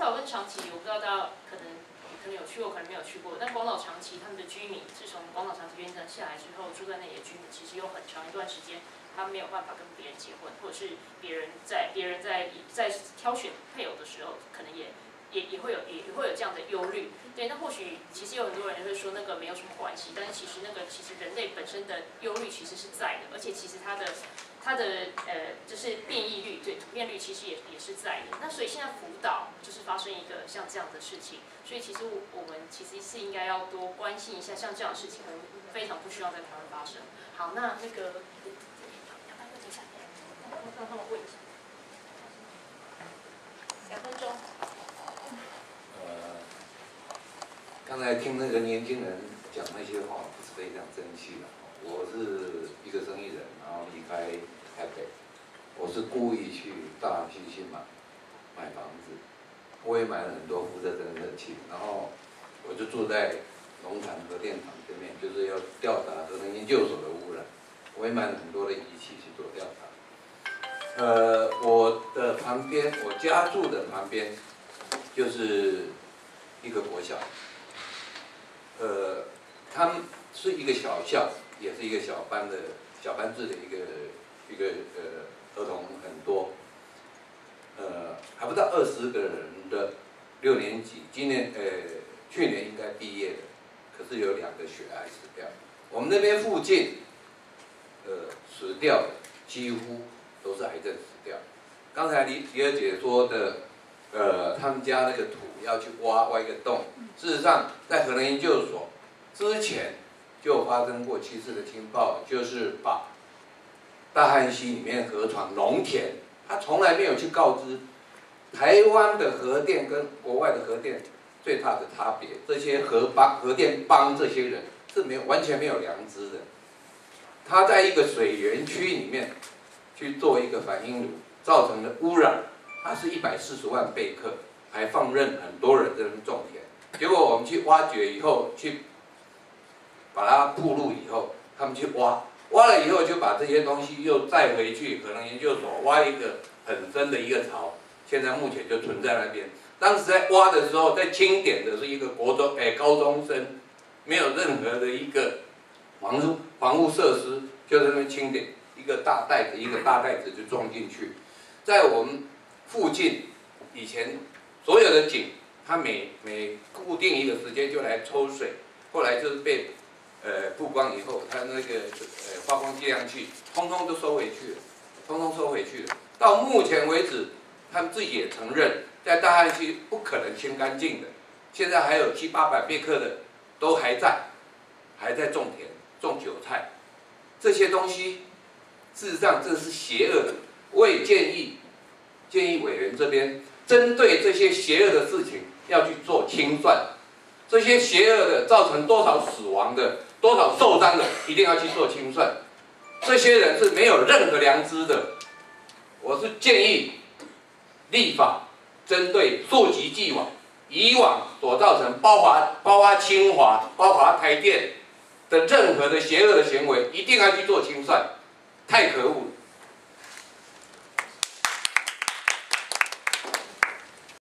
岛跟长崎，我不知道大家可能有去过，可能没有去过。但广岛、长崎他们的居民，自从广岛、长崎原则下来之后，住在那里的居民，其实有很长一段时间，他没有办法跟别人结婚，或者是别人在挑选配偶的时候，可能也会有这样的忧虑。对，那或许其实有很多人会说那个没有什么关系，但是其实人类本身的忧虑其实是在的，而且其实它的就是变异率，对，突变率其实也是在的。那所以现在福岛就是发生一个像这样的事情，所以其实我们其实是应该要多关心一下像这样的事情，可能非常不需要在台湾发生。好，那个让他们问一下，2分钟。 刚才听那个年轻人讲那些话，是非常生气的。我是一个生意人，然后离开台北，我是故意去大溪去买房子，我也买了很多辐射侦测器，然后我就住在农场核电厂对面，就是要调查核能研究所的污染，我也买了很多的仪器去做调查。我的旁边，我家住的旁边就是一个国小。他们是一个小校，也是一个小班制的一个儿童很多，还不到20个人的6年级，去年应该毕业的，可是有2个血癌死掉。我们那边附近，死掉的几乎都是癌症死掉。刚才李二姐说的，他们家那个土要去挖一个洞，事实上在核能研究所之前就发生过7次的情报，就是把大汉溪里面河床农田，他从来没有去告知台湾的核电跟国外的核电最大的差别。这些核电帮这些人是完全没有良知的。他在一个水源区里面去做一个反应炉，造成的污染，它是140万贝克，还放任很多人在那边种田。结果我们去挖掘以后，去把它铺路以后，他们去挖了以后，就把这些东西又载回去核能研究所挖一个很深的一个槽，现在目前就存在那边。当时在挖的时候，在清点的是一个高中生，没有任何的一个防护设施，就在那边清点一个大袋子就装进去。在我们附近，以前所有的井，它每固定一个时间就来抽水，后来就是被曝光以后，它那个发光计量器通通都收回去了，到目前为止，他们自己也承认，在大汉溪不可能清干净的，现在还有700-800贝克的都还在种田种韭菜，这些东西事实上这是邪恶的。我也建议委员这边针对这些邪恶的事情要去做清算，这些邪恶的造成多少死亡的、多少受伤的，一定要去做清算。这些人是没有任何良知的。我是建议立法针对溯及既往，以往所造成包括清华、包括台电的任何的邪恶的行为，一定要去做清算。太可恶了！